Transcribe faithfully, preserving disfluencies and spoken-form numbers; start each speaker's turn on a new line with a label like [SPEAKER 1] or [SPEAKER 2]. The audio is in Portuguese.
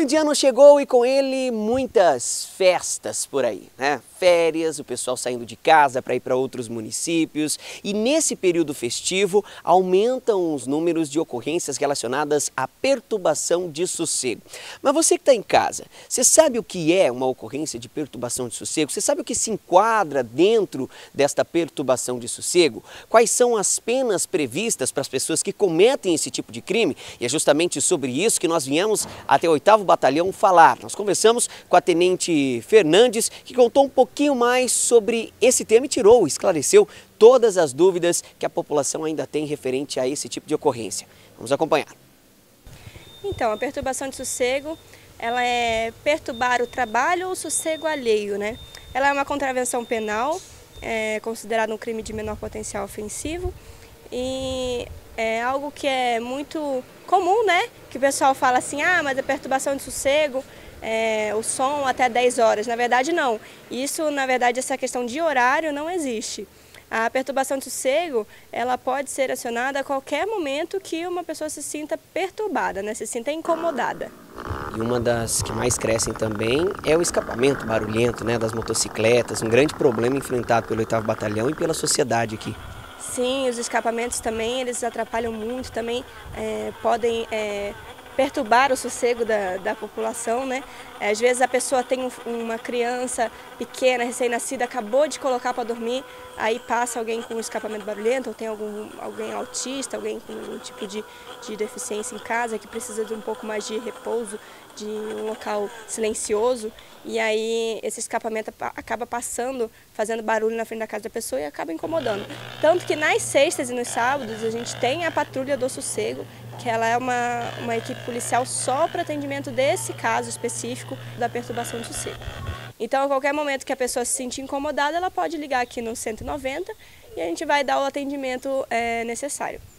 [SPEAKER 1] Fim de ano chegou e com ele muitas festas por aí, né? Férias, o pessoal saindo de casa para ir para outros municípios e nesse período festivo aumentam os números de ocorrências relacionadas à perturbação de sossego. Mas você que está em casa, você sabe o que é uma ocorrência de perturbação de sossego? Você sabe o que se enquadra dentro desta perturbação de sossego? Quais são as penas previstas para as pessoas que cometem esse tipo de crime? E é justamente sobre isso que nós viemos até o oitavo Batalhão falar. Nós conversamos com a Tenente Fernandes, que contou um pouquinho mais sobre esse tema e tirou, esclareceu todas as dúvidas que a população ainda tem referente a esse tipo de ocorrência. Vamos acompanhar.
[SPEAKER 2] Então, a perturbação de sossego, ela é perturbar o trabalho ou o sossego alheio, né? Ela é uma contravenção penal, é considerada um crime de menor potencial ofensivo e é algo que é muito comum, né? Que o pessoal fala assim, ah, mas a perturbação de sossego, é, o som até dez horas. Na verdade, não. Isso, na verdade, essa questão de horário não existe. A perturbação de sossego, ela pode ser acionada a qualquer momento que uma pessoa se sinta perturbada, né? Se sinta incomodada.
[SPEAKER 1] E uma das que mais crescem também é o escapamento barulhento, né, das motocicletas, um grande problema enfrentado pelo oitavo Batalhão e pela sociedade aqui.
[SPEAKER 2] Sim, os escapamentos também, eles atrapalham muito, também é, podem é, perturbar o sossego da, da população, né? Às vezes a pessoa tem um, uma criança pequena, recém-nascida, acabou de colocar para dormir, aí passa alguém com um escapamento barulhento, ou tem algum, alguém autista, alguém com algum tipo de, de deficiência em casa, que precisa de um pouco mais de repouso, de um local silencioso, e aí esse escapamento acaba passando, fazendo barulho na frente da casa da pessoa e acaba incomodando. Tanto que nas sextas e nos sábados a gente tem a patrulha do sossego, que ela é uma, uma equipe policial só para atendimento desse caso específico da perturbação de sossego. Então, a qualquer momento que a pessoa se sentir incomodada, ela pode ligar aqui no cento e noventa e a gente vai dar o atendimento é, necessário.